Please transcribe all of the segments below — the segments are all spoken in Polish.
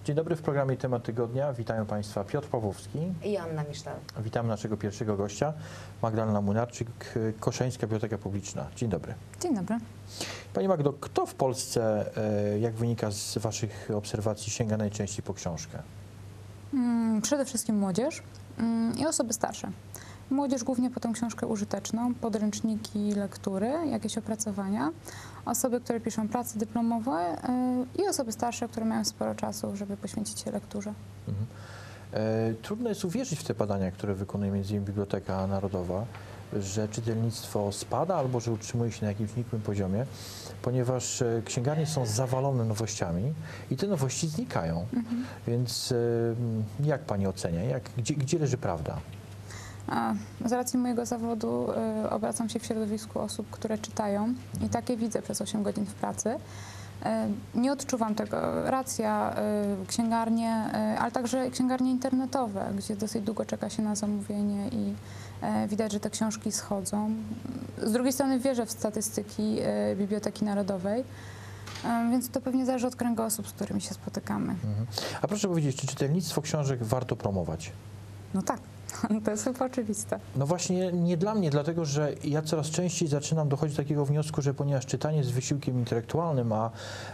Dzień dobry, w programie Temat Tygodnia. Witają Państwa Piotr Pawłowski i Anna Misztal. Witamy naszego pierwszego gościa, Magdalena Młynarczyk, Koszeńska Biblioteka Publiczna. Dzień dobry. Dzień dobry. Pani Magdo, kto w Polsce, jak wynika z Waszych obserwacji, sięga najczęściej po książkę? Przede wszystkim młodzież i osoby starsze. Młodzież głównie po tę książkę użyteczną, podręczniki, lektury, jakieś opracowania. Osoby, które piszą prace dyplomowe i osoby starsze, które mają sporo czasu, żeby poświęcić się lekturze. Trudno jest uwierzyć w te badania, które wykonuje m.in. Biblioteka Narodowa, że czytelnictwo spada albo że utrzymuje się na jakimś nikłym poziomie, ponieważ księgarnie są zawalone nowościami i te nowości znikają. Więc jak Pani ocenia? Gdzie leży prawda? Z racji mojego zawodu obracam się w środowisku osób, które czytają i takie widzę przez 8 godzin w pracy. Nie odczuwam tego. Racja, księgarnie, ale także księgarnie internetowe, gdzie dosyć długo czeka się na zamówienie i widać, że te książki schodzą. Z drugiej strony wierzę w statystyki Biblioteki Narodowej, więc to pewnie zależy od kręgosłup, z którymi się spotykamy. A proszę powiedzieć, czy czytelnictwo książek warto promować? No tak. To jest chyba oczywiste. No właśnie nie dla mnie, dlatego że ja coraz częściej zaczynam dochodzić do takiego wniosku, że ponieważ czytanie jest wysiłkiem intelektualnym, a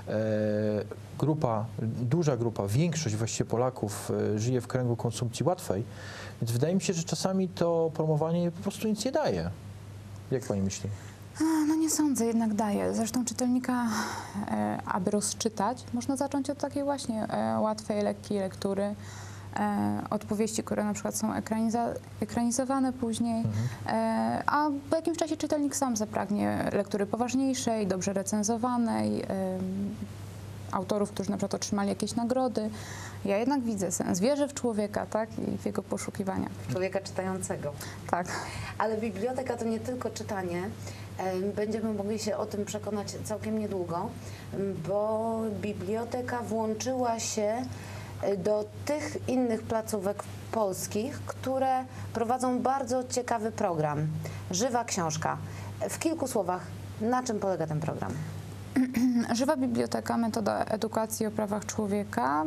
duża grupa, większość właściwie Polaków żyje w kręgu konsumpcji łatwej, więc wydaje mi się, że czasami to promowanie po prostu nic nie daje. Jak Pani myśli? No nie sądzę, jednak daje. Zresztą czytelnika, aby rozczytać, można zacząć od takiej właśnie łatwej, lekkiej lektury, od powieści, które na przykład są ekranizowane później, a po jakimś czasie czytelnik sam zapragnie lektury poważniejszej, dobrze recenzowanej, autorów, którzy na przykład otrzymali jakieś nagrody. Ja jednak widzę sens, wierzę w człowieka, tak, i w jego poszukiwania. Człowieka czytającego. Tak. Ale biblioteka to nie tylko czytanie. Będziemy mogli się o tym przekonać całkiem niedługo, bo biblioteka włączyła się do tych innych placówek polskich, które prowadzą bardzo ciekawy program. Żywa książka. W kilku słowach, na czym polega ten program? Żywa biblioteka, metoda edukacji o prawach człowieka.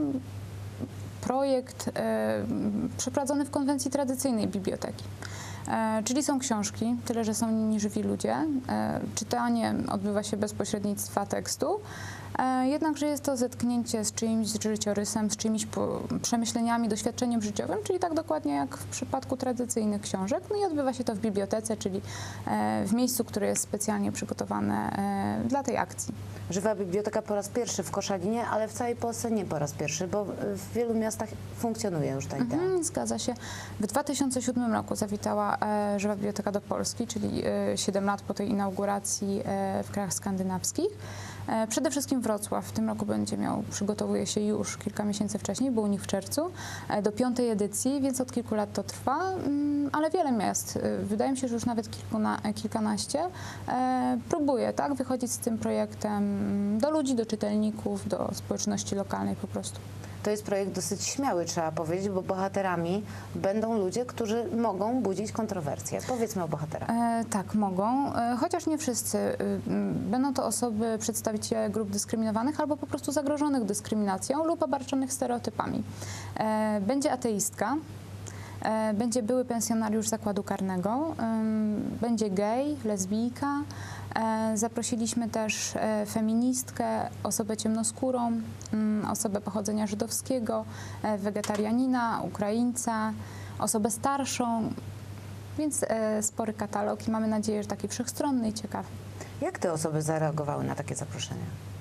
Projekt przeprowadzony w konwencji tradycyjnej biblioteki. Czyli są książki, tyle że są nimi żywi ludzie. Czytanie odbywa się bez pośrednictwa tekstu, jednakże jest to zetknięcie z czyimś życiorysem, z czyimiś przemyśleniami, doświadczeniem życiowym, czyli tak dokładnie jak w przypadku tradycyjnych książek. No i odbywa się to w bibliotece, czyli w miejscu, które jest specjalnie przygotowane dla tej akcji. Żywa biblioteka po raz pierwszy w Koszalinie, ale w całej Polsce nie po raz pierwszy, bo w wielu miastach funkcjonuje już ta idea. Zgadza się. W 2007 roku zawitała Żywa Biblioteka do Polski, czyli 7 lat po tej inauguracji w krajach skandynawskich. Przede wszystkim Wrocław w tym roku przygotowuje się już kilka miesięcy wcześniej, był u nich w czerwcu, do 5. edycji, więc od kilku lat to trwa, ale wiele miast, wydaje mi się, że już nawet kilkanaście, próbuje wychodzić z tym projektem do ludzi, do czytelników, do społeczności lokalnej po prostu. To jest projekt dosyć śmiały, trzeba powiedzieć, bo bohaterami będą ludzie, którzy mogą budzić kontrowersje. Powiedzmy o bohaterach. Tak, mogą, chociaż nie wszyscy. Będą to osoby, przedstawiciele grup dyskryminowanych albo po prostu zagrożonych dyskryminacją lub obarczonych stereotypami. Będzie ateistka, będzie były pensjonariusz zakładu karnego, będzie gej, lesbijka. Zaprosiliśmy też feministkę, osobę ciemnoskórą, osobę pochodzenia żydowskiego, wegetarianina, Ukraińca, osobę starszą, więc spory katalog i mamy nadzieję, że taki wszechstronny i ciekawy. Jak te osoby zareagowały na takie zaproszenia?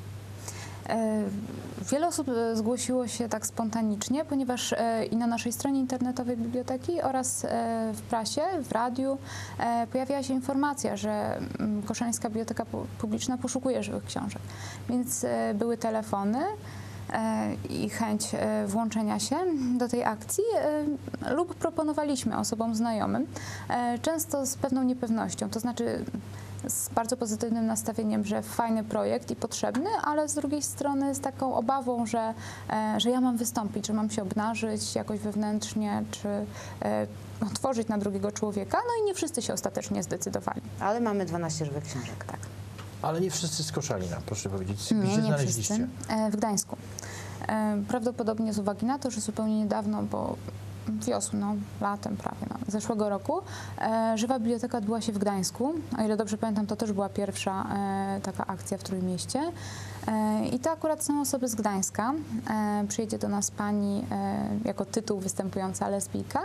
Wiele osób zgłosiło się tak spontanicznie, ponieważ i na naszej stronie internetowej biblioteki oraz w prasie, w radiu pojawiła się informacja, że Koszeńska Biblioteka Publiczna poszukuje żywych książek. Więc były telefony i chęć włączenia się do tej akcji lub proponowaliśmy osobom znajomym, często z pewną niepewnością, to znaczy z bardzo pozytywnym nastawieniem, że fajny projekt i potrzebny, ale z drugiej strony z taką obawą, że ja mam wystąpić, że mam się obnażyć jakoś wewnętrznie, czy otworzyć na drugiego człowieka. No i nie wszyscy się ostatecznie zdecydowali. Ale mamy 12 żywych książek, tak. Ale nie wszyscy z Koszalina, proszę powiedzieć. Gdzie Nie znaleźliście? wszyscy. W Gdańsku. Prawdopodobnie z uwagi na to, że zupełnie niedawno, bo wiosną, latem prawie zeszłego roku, Żywa Biblioteka odbyła się w Gdańsku. O ile dobrze pamiętam, to też była pierwsza taka akcja w Trójmieście. I to akurat są osoby z Gdańska. Przyjedzie do nas pani jako tytuł występująca lesbijka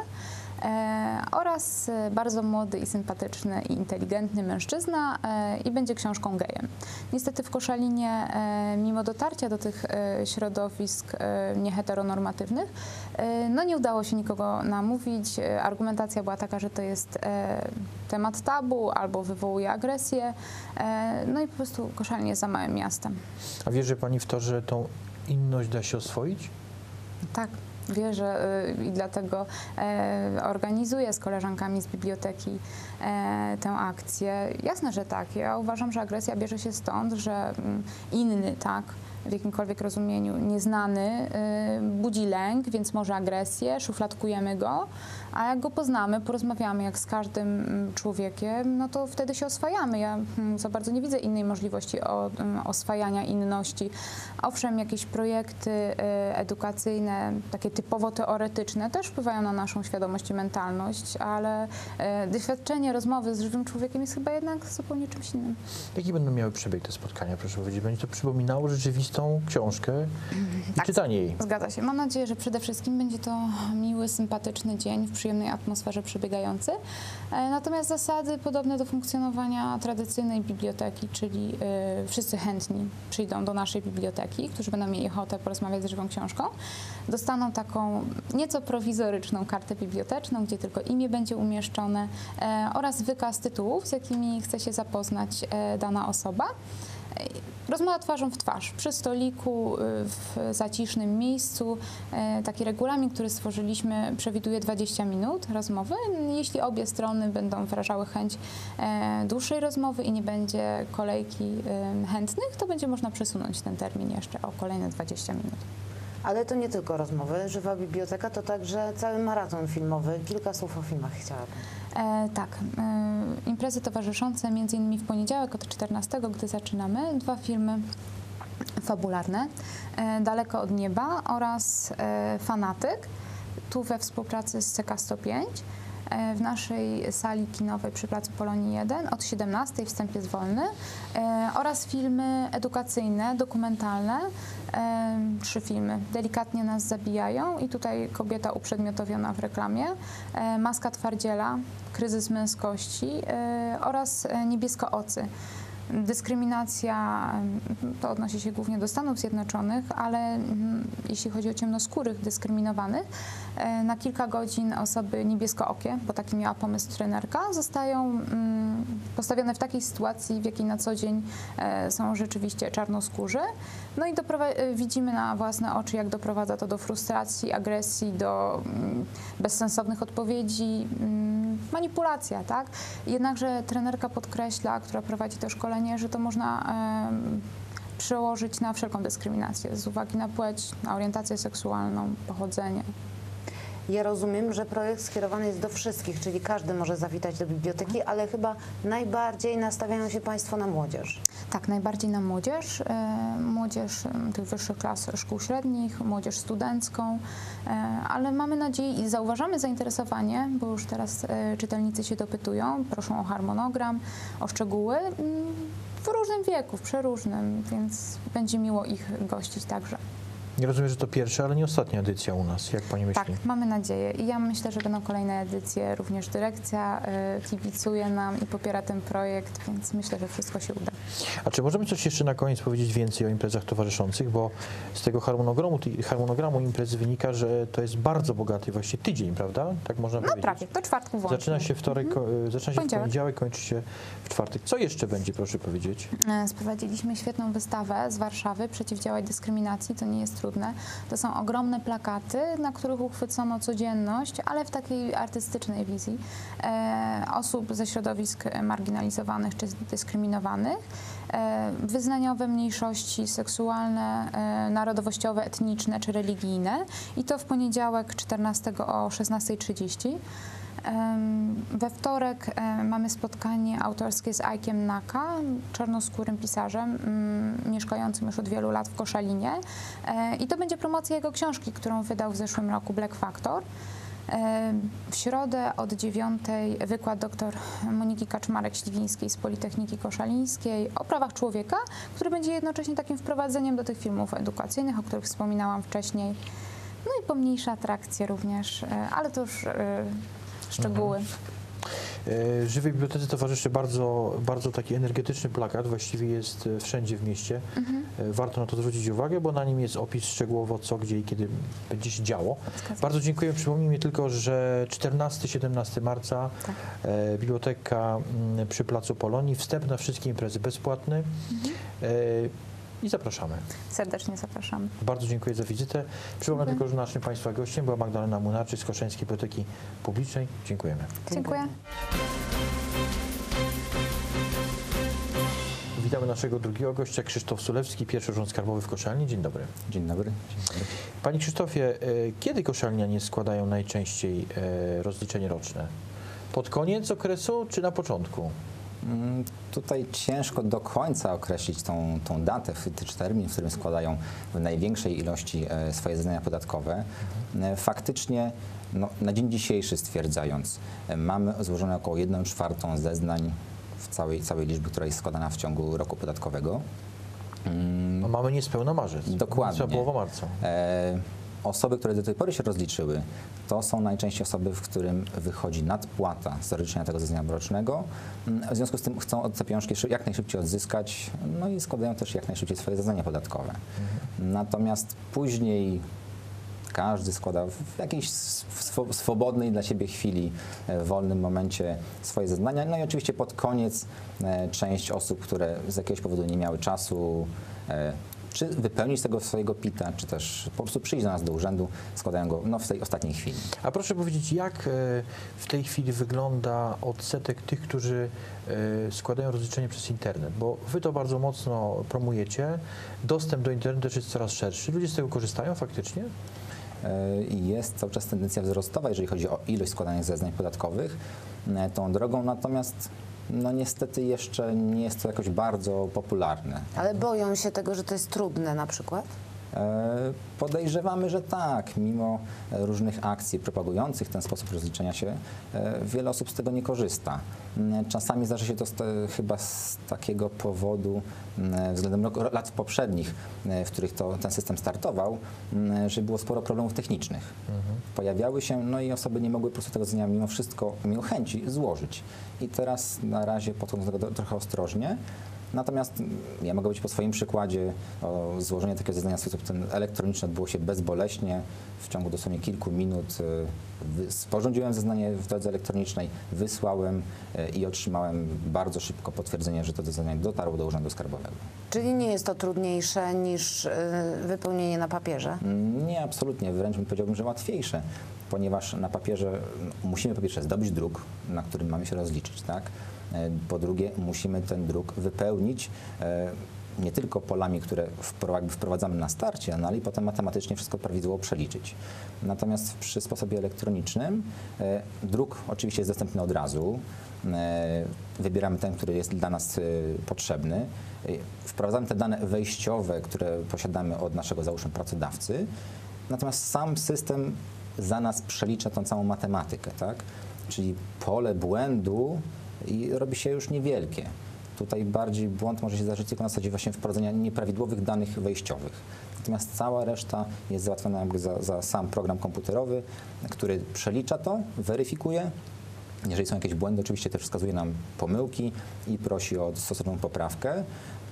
oraz bardzo młody i sympatyczny i inteligentny mężczyzna i będzie książką gejem. Niestety w Koszalinie, mimo dotarcia do tych środowisk nieheteronormatywnych, no nie udało się nikogo namówić. Argumentacja była taka, że to jest temat tabu albo wywołuje agresję. No i po prostu Koszalin jest za małym miastem. A wierzy pani w to, że tą inność da się oswoić? Tak. Wierzę i dlatego organizuję z koleżankami z biblioteki tę akcję. Jasne, że tak. Ja uważam, że agresja bierze się stąd, że inny, tak, w jakimkolwiek rozumieniu nieznany budzi lęk, więc może agresję, szufladkujemy go, a jak go poznamy, porozmawiamy jak z każdym człowiekiem, no to wtedy się oswajamy. Ja za bardzo nie widzę innej możliwości oswajania inności. Owszem, jakieś projekty edukacyjne, takie typowo teoretyczne, też wpływają na naszą świadomość i mentalność, ale doświadczenie rozmowy z żywym człowiekiem jest chyba jednak zupełnie czymś innym. Jaki będą miały przebieg te spotkania, proszę powiedzieć? Będzie to przypominało rzeczywistą książkę i Tak. czytanie jej. Zgadza się. Mam nadzieję, że przede wszystkim będzie to miły, sympatyczny dzień w przyjemnej atmosferze przebiegający. Natomiast zasady podobne do funkcjonowania tradycyjnej biblioteki, czyli wszyscy chętni przyjdą do naszej biblioteki, którzy będą mieli ochotę porozmawiać z żywą książką, dostaną taką nieco prowizoryczną kartę biblioteczną, gdzie tylko imię będzie umieszczone oraz wykaz tytułów, z jakimi chce się zapoznać dana osoba. Rozmowa twarzą w twarz, przy stoliku, w zacisznym miejscu. Taki regulamin, który stworzyliśmy, przewiduje 20 minut rozmowy. Jeśli obie strony będą wyrażały chęć dłuższej rozmowy i nie będzie kolejki chętnych, to będzie można przesunąć ten termin jeszcze o kolejne 20 minut. Ale to nie tylko rozmowy. Żywa Biblioteka to także cały maraton filmowy. Kilka słów o filmach chciałabym. Tak, imprezy towarzyszące m.in. w poniedziałek od 14, gdy zaczynamy, 2 filmy fabularne, Daleko od nieba oraz Fanatyk, tu we współpracy z CK105 w naszej sali kinowej przy Placu Polonii 1 od 17, wstęp jest wolny, oraz filmy edukacyjne, dokumentalne, 3 filmy. Delikatnie nas zabijają i tutaj kobieta uprzedmiotowiona w reklamie, Maska twardziela, kryzys męskości oraz Niebieskoocy. Dyskryminacja to odnosi się głównie do Stanów Zjednoczonych, ale jeśli chodzi o ciemnoskórych dyskryminowanych, na kilka godzin osoby niebieskookie, bo taki miała pomysł trenerka, zostają postawione w takiej sytuacji, w jakiej na co dzień są rzeczywiście czarnoskórzy. No i widzimy na własne oczy, jak doprowadza to do frustracji, agresji, do bezsensownych odpowiedzi, manipulacja, tak? Jednakże trenerka podkreśla, która prowadzi to szkolenie, że to można przełożyć na wszelką dyskryminację z uwagi na płeć, na orientację seksualną, pochodzenie. Ja rozumiem, że projekt skierowany jest do wszystkich, czyli każdy może zawitać do biblioteki, ale chyba najbardziej nastawiają się Państwo na młodzież. Tak, najbardziej na młodzież, młodzież tych wyższych klas szkół średnich, młodzież studencką, ale mamy nadzieję i zauważamy zainteresowanie, bo już teraz czytelnicy się dopytują, proszą o harmonogram, o szczegóły w różnym wieku, w przeróżnym, więc będzie miło ich gościć także. Nie rozumiem, że to pierwsza, ale nie ostatnia edycja u nas. Jak pani myśli? Tak, mamy nadzieję i ja myślę, że będą kolejne edycje. Również dyrekcja kibicuje nam i popiera ten projekt, więc myślę, że wszystko się uda. A czy możemy coś jeszcze na koniec powiedzieć więcej o imprezach towarzyszących? Bo z tego harmonogramu imprezy wynika, że to jest bardzo bogaty właśnie tydzień, prawda? Tak można powiedzieć. Prawie, do czwartku włącznie. Zaczyna się zaczyna się w poniedziałek, kończy się w czwartek. Co jeszcze będzie, proszę powiedzieć? Sprowadziliśmy świetną wystawę z Warszawy, Przeciwdziałać dyskryminacji, to nie jest trudne. To są ogromne plakaty, na których uchwycono codzienność, ale w takiej artystycznej wizji osób ze środowisk marginalizowanych czy dyskryminowanych, wyznaniowe mniejszości seksualne, narodowościowe, etniczne czy religijne i to w poniedziałek 14 o 16:30. We wtorek mamy spotkanie autorskie z Ike'iem Naka, czarnoskórym pisarzem, mieszkającym już od wielu lat w Koszalinie. I to będzie promocja jego książki, którą wydał w zeszłym roku, Black Factor. W środę od 9:00 wykład dr Moniki Kaczmarek-Śliwińskiej z Politechniki Koszalińskiej o prawach człowieka, który będzie jednocześnie takim wprowadzeniem do tych filmów edukacyjnych, o których wspominałam wcześniej. No i pomniejsze atrakcje również, ale to już szczegóły. Żywej Bibliotece towarzyszy bardzo taki energetyczny plakat, właściwie jest wszędzie w mieście. Warto na to zwrócić uwagę, bo na nim jest opis szczegółowo co, gdzie i kiedy będzie się działo. Bardzo dziękuję. Przypomnijmy tylko, że 14-17 marca biblioteka przy Placu Polonii. Wstęp na wszystkie imprezy bezpłatny. I zapraszamy. Serdecznie zapraszamy. Bardzo dziękuję za wizytę. Przypomnę tylko, że naszym Państwa gościem była Magdalena Młynarczyk z Koszalińskiej Biblioteki Publicznej. Dziękujemy. Dziękuję. Witamy naszego drugiego gościa, Krzysztof Sulewski, pierwszy urząd skarbowy w Koszalni. Dzień dobry. Dzień dobry. Panie Krzysztofie, kiedy koszalnianie składają najczęściej rozliczenie roczne? Pod koniec okresu czy na początku? Tutaj ciężko do końca określić tą datę, czy termin, w którym składają w największej ilości swoje zeznania podatkowe. Faktycznie na dzień dzisiejszy stwierdzając, mamy złożone około 1/4 zeznań w całej liczby, która jest składana w ciągu roku podatkowego. No, mamy niespełna marzec. Dokładnie. Połowa marca. Osoby, które do tej pory się rozliczyły, to są najczęściej osoby, w którym wychodzi nadpłata z rozliczenia tego zeznania rocznego. W związku z tym chcą te pieniążki jak najszybciej odzyskać, no i składają też jak najszybciej swoje zeznania podatkowe. Natomiast później każdy składa w jakiejś swobodnej dla siebie chwili, w wolnym momencie swoje zeznania. No i oczywiście pod koniec część osób, które z jakiegoś powodu nie miały czasu, czy wypełnić tego swojego PIT-a, czy też po prostu przyjść do nas do urzędu, składają go w tej ostatniej chwili. A proszę powiedzieć, jak w tej chwili wygląda odsetek tych, którzy składają rozliczenie przez internet? Bo wy to bardzo mocno promujecie. Dostęp do internetu też jest coraz szerszy. Ludzie z tego korzystają faktycznie? Jest cały czas tendencja wzrostowa, jeżeli chodzi o ilość składanych zeznań podatkowych tą drogą, natomiast niestety jeszcze nie jest to jakoś bardzo popularne. Ale boją się tego, że to jest trudne na przykład? Podejrzewamy, że tak. Mimo różnych akcji propagujących ten sposób rozliczenia się, wiele osób z tego nie korzysta. Czasami zdarza się to chyba z takiego powodu, względem lat poprzednich, w których ten system startował, że było sporo problemów technicznych. Pojawiały się, i osoby nie mogły po prostu tego zeznania mimo wszystko, mimo chęci złożyć. I teraz na razie podchodzą do tego trochę ostrożnie. Natomiast ja mogę być po swoim przykładzie, złożenie takiego zeznania w sposób ten elektroniczny odbyło się bezboleśnie. W ciągu dosłownie kilku minut sporządziłem zeznanie w drodze elektronicznej, wysłałem i otrzymałem bardzo szybko potwierdzenie, że to zeznanie dotarło do Urzędu Skarbowego. Czyli nie jest to trudniejsze niż wypełnienie na papierze? Nie, absolutnie. Wręcz powiedziałbym, że łatwiejsze, ponieważ na papierze musimy po pierwsze zdobyć druk, na którym mamy się rozliczyć, tak? Po drugie, musimy ten druk wypełnić nie tylko polami, które wprowadzamy na starcie, ale i potem matematycznie wszystko prawidłowo przeliczyć. Natomiast przy sposobie elektronicznym druk oczywiście jest dostępny od razu. Wybieramy ten, który jest dla nas potrzebny. Wprowadzamy te dane wejściowe, które posiadamy od naszego, załóżmy, pracodawcy. Natomiast sam system za nas przelicza tą całą matematykę, tak? Czyli pole błędu i robi się już niewielkie. Tutaj bardziej błąd może się zdarzyć tylko na zasadzie właśnie wprowadzenia nieprawidłowych danych wejściowych. Natomiast cała reszta jest załatwiona jakby za sam program komputerowy, który przelicza to, weryfikuje. Jeżeli są jakieś błędy, oczywiście też wskazuje nam pomyłki i prosi o stosowną poprawkę.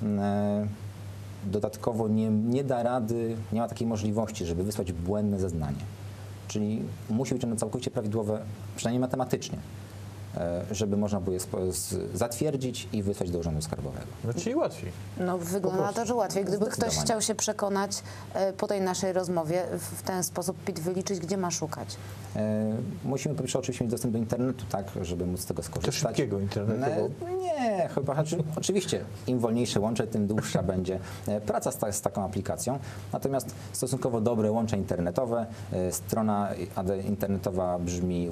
Dodatkowo nie da rady, nie ma takiej możliwości, żeby wysłać błędne zeznanie. Czyli musi być ono całkowicie prawidłowe, przynajmniej matematycznie. żeby można było je zatwierdzić i wysłać do Urzędu Skarbowego. No czyli łatwiej. No wygląda na to, że łatwiej. Gdyby ktoś Zdecydowanie. chciał się przekonać po tej naszej rozmowie w ten sposób PIT wyliczyć, gdzie ma szukać. Musimy po pierwsze oczywiście mieć dostęp do internetu, tak, żeby móc z tego To skorzystać. szybkiego internetu. Bo... Nie, chyba, oczywiście im wolniejsze łącze, tym dłuższa będzie praca z taką aplikacją. Natomiast stosunkowo dobre łącze internetowe, strona internetowa brzmi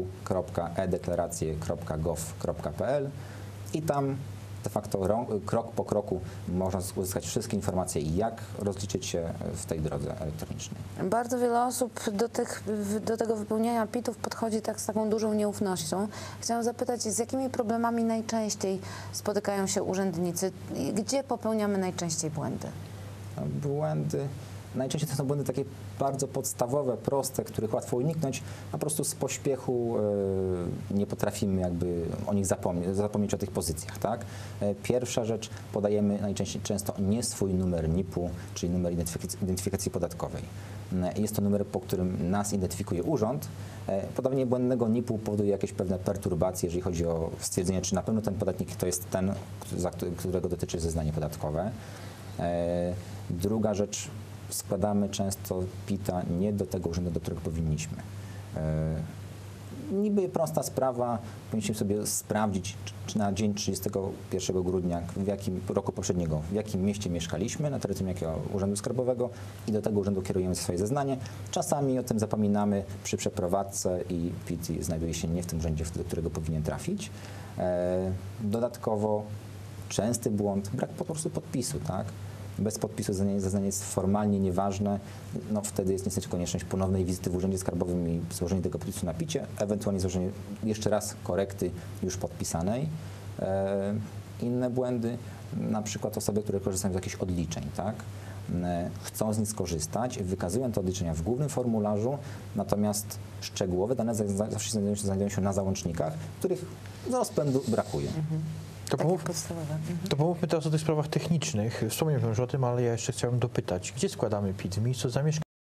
www.edeklaracje.gov.pl i tam de facto krok po kroku można uzyskać wszystkie informacje, jak rozliczyć się w tej drodze elektronicznej. Bardzo wiele osób do tego wypełniania PIT-ów podchodzi tak z taką dużą nieufnością. Chciałam zapytać, z jakimi problemami najczęściej spotykają się urzędnicy? Gdzie popełniamy najczęściej błędy? Błędy. Najczęściej to są błędy takie bardzo podstawowe, proste, których łatwo uniknąć. Po prostu z pośpiechu nie potrafimy jakby o nich zapomnieć o tych pozycjach. Tak? Pierwsza rzecz, podajemy często nie swój numer NIP-u, czyli numer identyfikacji podatkowej. Jest to numer, po którym nas identyfikuje urząd. Podawanie błędnego NIP-u powoduje jakieś pewne perturbacje, jeżeli chodzi o stwierdzenie, czy na pewno ten podatnik to jest ten, którego dotyczy zeznanie podatkowe. Druga rzecz, składamy często PIT-a nie do tego urzędu, do którego powinniśmy. Niby prosta sprawa, powinniśmy sobie sprawdzić, czy na dzień 31 grudnia, w jakim roku poprzedniego, w jakim mieście mieszkaliśmy, na terytorium jakiego urzędu skarbowego i do tego urzędu kierujemy swoje zeznanie. Czasami o tym zapominamy przy przeprowadzce i PIT znajduje się nie w tym urzędzie, do którego powinien trafić. Dodatkowo częsty błąd, brak po prostu podpisu, tak? Bez podpisu zeznanie jest formalnie nieważne, no wtedy jest niestety konieczność ponownej wizyty w Urzędzie Skarbowym i złożenie tego podpisu na PIT-cie, ewentualnie złożenie jeszcze raz korekty już podpisanej. Inne błędy, na przykład osoby, które korzystają z jakichś odliczeń, tak? Chcą z nich skorzystać, wykazują te odliczenia w głównym formularzu, natomiast szczegółowe dane zawsze znajdują się na załącznikach, których z rozpędu brakuje. To pomówmy teraz o tych sprawach technicznych. Wspomniałem już o tym, ale ja jeszcze chciałem dopytać, gdzie składamy PIT? W miejscu zamieszkania?